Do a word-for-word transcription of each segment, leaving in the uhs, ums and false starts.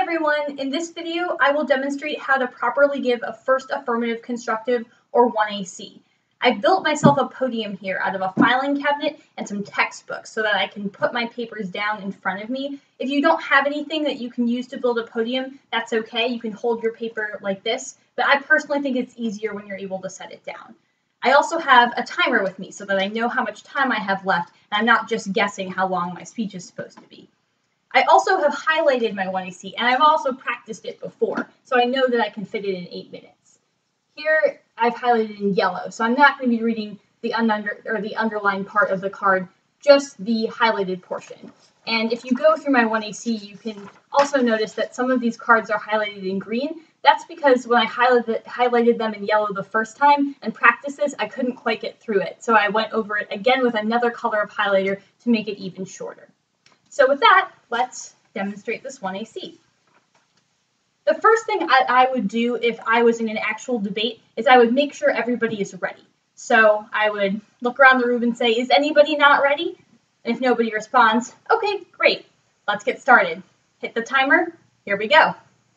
everyone, in this video I will demonstrate how to properly give a first affirmative constructive or one A C. I built myself a podium here out of a filing cabinet and some textbooks so that I can put my papers down in front of me. If you don't have anything that you can use to build a podium, that's okay. You can hold your paper like this, but I personally think it's easier when you're able to set it down. I also have a timer with me so that I know how much time I have left and I'm not just guessing how long my speech is supposed to be. I also have highlighted my one A C and I've also practiced it before, so I know that I can fit it in eight minutes. Here I've highlighted in yellow, so I'm not going to be reading the, under, or the underlined part of the card, just the highlighted portion. And if you go through my one A C, you can also notice that some of these cards are highlighted in green. That's because when I highlighted, highlighted them in yellow the first time and practiced this, I couldn't quite get through it. So I went over it again with another color of highlighter to make it even shorter. So with that, let's demonstrate this one A C. The first thing I, I would do if I was in an actual debate is I would make sure everybody is ready. So I would look around the room and say, is anybody not ready? And if nobody responds, okay, great, let's get started. Hit the timer, here we go.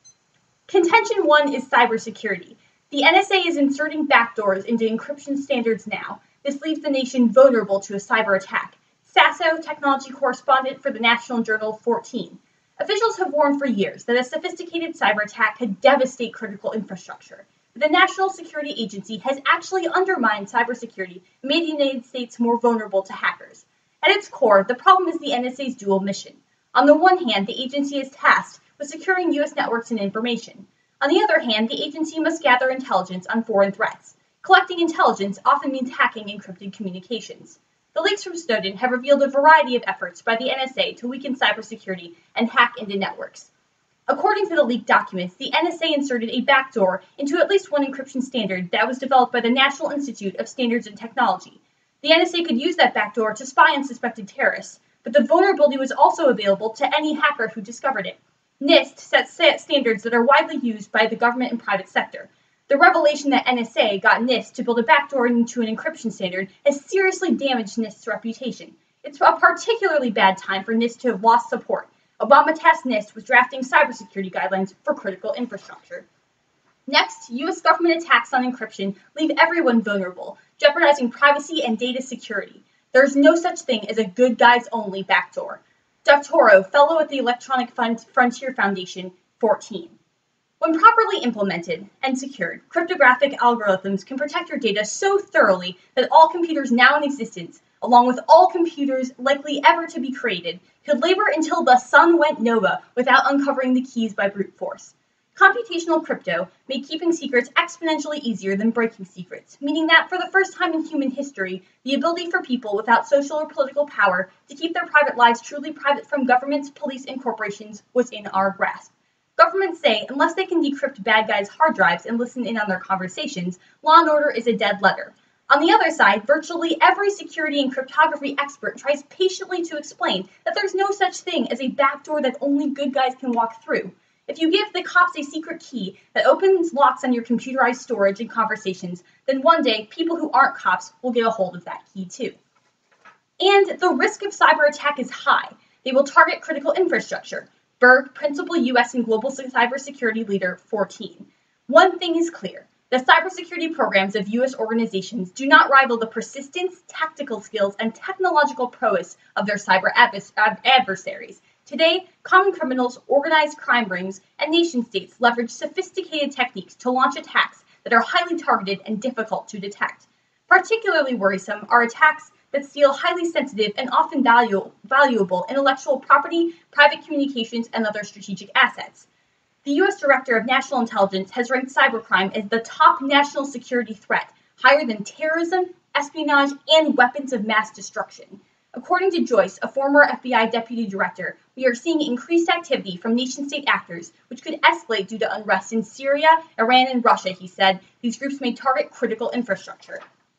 Contention one is cybersecurity. The N S A is inserting backdoors into encryption standards now. This leaves the nation vulnerable to a cyber attack. Sasso, technology correspondent for the National Journal fourteen. Officials have warned for years that a sophisticated cyber attack could devastate critical infrastructure. But the National Security Agency has actually undermined cybersecurity and made the United States more vulnerable to hackers. At its core, the problem is the N S A's dual mission. On the one hand, the agency is tasked with securing U S networks and information. On the other hand, the agency must gather intelligence on foreign threats. Collecting intelligence often means hacking encrypted communications. The leaks from Snowden have revealed a variety of efforts by the N S A to weaken cybersecurity and hack into networks. According to the leaked documents, the N S A inserted a backdoor into at least one encryption standard that was developed by the National Institute of Standards and Technology. The N S A could use that backdoor to spy on suspected terrorists, but the vulnerability was also available to any hacker who discovered it. NIST sets standards that are widely used by the government and private sector. The revelation that N S A got NIST to build a backdoor into an encryption standard has seriously damaged NIST's reputation. It's a particularly bad time for NIST to have lost support. Obama tasked NIST with drafting cybersecurity guidelines for critical infrastructure. Next, U S government attacks on encryption leave everyone vulnerable, jeopardizing privacy and data security. There is no such thing as a good guys only backdoor. Doug Toro, fellow at the Electronic Frontier Foundation, fourteen. When properly implemented and secured, cryptographic algorithms can protect your data so thoroughly that all computers now in existence, along with all computers likely ever to be created, could labor until the sun went nova without uncovering the keys by brute force. Computational crypto made keeping secrets exponentially easier than breaking secrets, meaning that for the first time in human history, the ability for people without social or political power to keep their private lives truly private from governments, police, and corporations was in our grasp. Governments say unless they can decrypt bad guys' hard drives and listen in on their conversations, law and order is a dead letter. On the other side, virtually every security and cryptography expert tries patiently to explain that there's no such thing as a backdoor that only good guys can walk through. If you give the cops a secret key that opens locks on your computerized storage and conversations, then one day people who aren't cops will get a hold of that key too. And the risk of cyber attack is high. They will target critical infrastructure. Berg, Principal U S and Global Cybersecurity Leader, fourteen. One thing is clear. The cybersecurity programs of U S organizations do not rival the persistence, tactical skills, and technological prowess of their cyber adversaries. Today, common criminals, organized crime rings, and nation-states leverage sophisticated techniques to launch attacks that are highly targeted and difficult to detect. Particularly worrisome are attacks that steal highly sensitive and often valu- valuable intellectual property, private communications, and other strategic assets. The U S Director of National Intelligence has ranked cybercrime as the top national security threat, higher than terrorism, espionage, and weapons of mass destruction. According to Joyce, a former F B I deputy director, we are seeing increased activity from nation-state actors, which could escalate due to unrest in Syria, Iran, and Russia, he said. These groups may target critical infrastructure.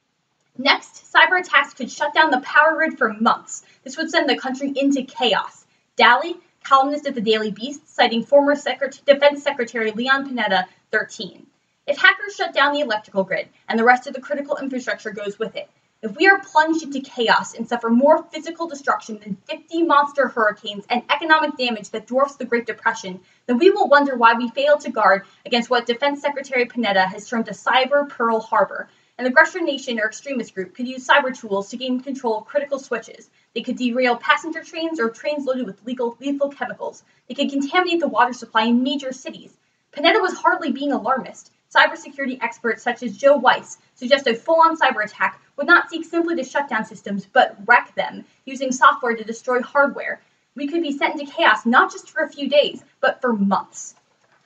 Next, cyber attacks could shut down the power grid for months. This would send the country into chaos. Daly, columnist at the Daily Beast, citing former Secret- Defense Secretary Leon Panetta, thirteen. If hackers shut down the electrical grid and the rest of the critical infrastructure goes with it, If we are plunged into chaos and suffer more physical destruction than fifty monster hurricanes and economic damage that dwarfs the Great Depression, then we will wonder why we failed to guard against what Defense Secretary Panetta has termed a cyber Pearl Harbor. An aggressor nation or extremist group could use cyber tools to gain control of critical switches. They could derail passenger trains or trains loaded with legal, lethal chemicals. They could contaminate the water supply in major cities. Panetta was hardly being alarmist. Cybersecurity experts such as Joe Weiss suggest a full-on cyber attack would not seek simply to shut down systems, but wreck them, using software to destroy hardware. We could be sent into chaos not just for a few days, but for months.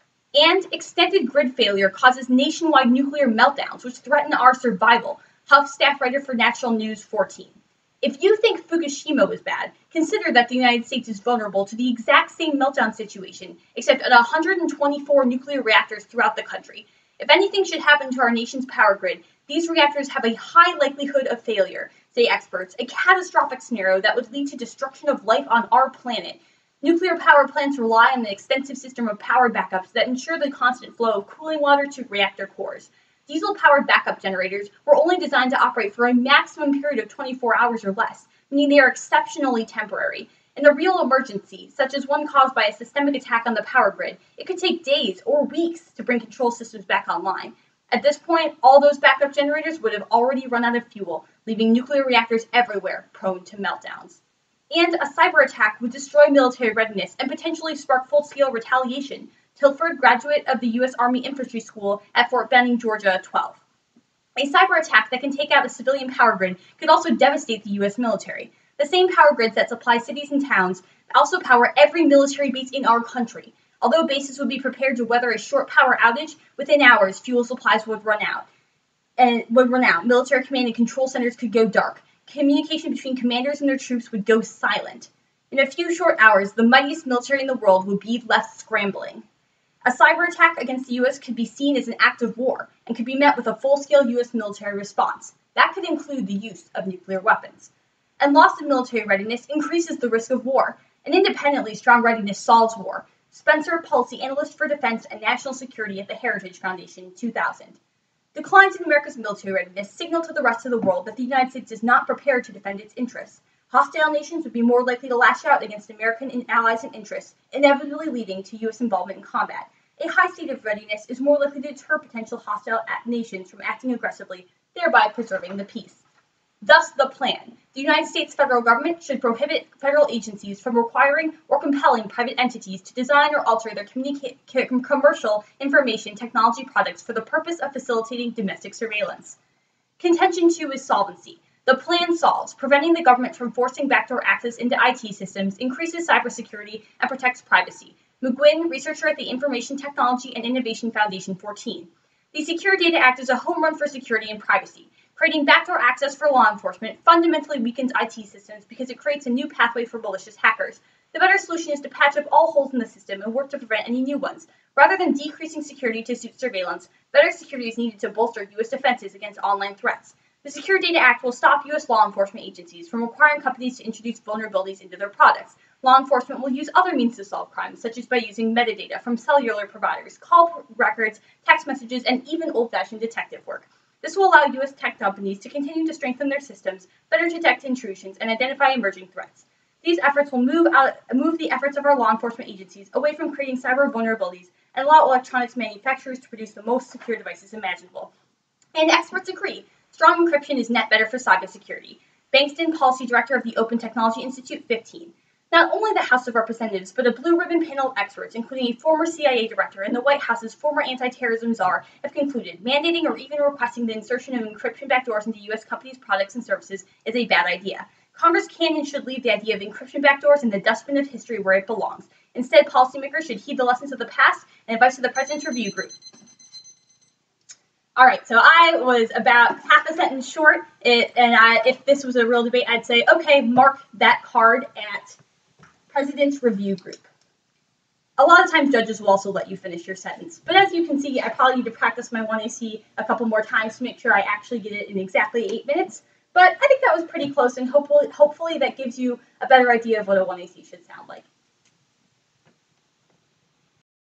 And extended grid failure causes nationwide nuclear meltdowns, which threaten our survival. Huff staff writer for National News fourteen. If you think Fukushima was bad, consider that the United States is vulnerable to the exact same meltdown situation, except at one hundred twenty-four nuclear reactors throughout the country. If anything should happen to our nation's power grid, these reactors have a high likelihood of failure, say experts, a catastrophic scenario that would lead to destruction of life on our planet. Nuclear power plants rely on an extensive system of power backups that ensure the constant flow of cooling water to reactor cores. Diesel-powered backup generators were only designed to operate for a maximum period of twenty-four hours or less, meaning they are exceptionally temporary. In a real emergency, such as one caused by a systemic attack on the power grid, it could take days or weeks to bring control systems back online. At this point, all those backup generators would have already run out of fuel, leaving nuclear reactors everywhere prone to meltdowns. And a cyber attack would destroy military readiness and potentially spark full-scale retaliation. Tilford, graduate of the U S Army Infantry School at Fort Benning, Georgia, twelve. A cyber attack that can take out a civilian power grid could also devastate the U S military. The same power grids that supply cities and towns also power every military base in our country. Although bases would be prepared to weather a short power outage, within hours fuel supplies would run out. And would run out. Military command and control centers could go dark. Communication between commanders and their troops would go silent. In a few short hours, the mightiest military in the world would be left scrambling. A cyber attack against the U S could be seen as an act of war and could be met with a full-scale U S military response. That could include the use of nuclear weapons. And loss of military readiness increases the risk of war, and independently strong readiness solves war. Spencer, policy analyst for defense and national security at the Heritage Foundation, two thousand. Declines in America's military readiness signal to the rest of the world that the United States is not prepared to defend its interests. Hostile nations would be more likely to lash out against American allies and interests, inevitably leading to U S involvement in combat. A high state of readiness is more likely to deter potential hostile nations from acting aggressively, thereby preserving the peace. Thus, the plan. The United States federal government should prohibit federal agencies from requiring or compelling private entities to design or alter their commercial information technology products for the purpose of facilitating domestic surveillance. Contention two is solvency. The plan solves, preventing the government from forcing backdoor access into I T systems, increases cybersecurity, and protects privacy. McGuinn, researcher at the Information Technology and Innovation Foundation, fourteen. The Secure Data Act is a home run for security and privacy. Creating backdoor access for law enforcement fundamentally weakens I T systems because it creates a new pathway for malicious hackers. The better solution is to patch up all holes in the system and work to prevent any new ones. Rather than decreasing security to suit surveillance, better security is needed to bolster U S defenses against online threats. The Secure Data Act will stop U S law enforcement agencies from requiring companies to introduce vulnerabilities into their products. Law enforcement will use other means to solve crimes, such as by using metadata from cellular providers, call records, text messages, and even old-fashioned detective work. This will allow U S tech companies to continue to strengthen their systems, better detect intrusions, and identify emerging threats. These efforts will move, out, move the efforts of our law enforcement agencies away from creating cyber vulnerabilities and allow electronics manufacturers to produce the most secure devices imaginable. And experts agree. Strong encryption is net better for cybersecurity. Bankston, policy director of the Open Technology Institute, fifteen. Not only the House of Representatives, but a blue ribbon panel of experts, including a former C I A director and the White House's former anti-terrorism czar, have concluded mandating or even requesting the insertion of encryption backdoors into U S companies' products and services is a bad idea. Congress can and should leave the idea of encryption backdoors in the dustbin of history where it belongs. Instead, policymakers should heed the lessons of the past and advice of the President's Review Group. All right, so I was about half a sentence short, it, and I, if this was a real debate, I'd say, okay, mark that card at President's Review Group. A lot of times judges will also let you finish your sentence, but as you can see, I probably need to practice my one A C a couple more times to make sure I actually get it in exactly eight minutes, but I think that was pretty close, and hopefully, hopefully that gives you a better idea of what a one A C should sound like.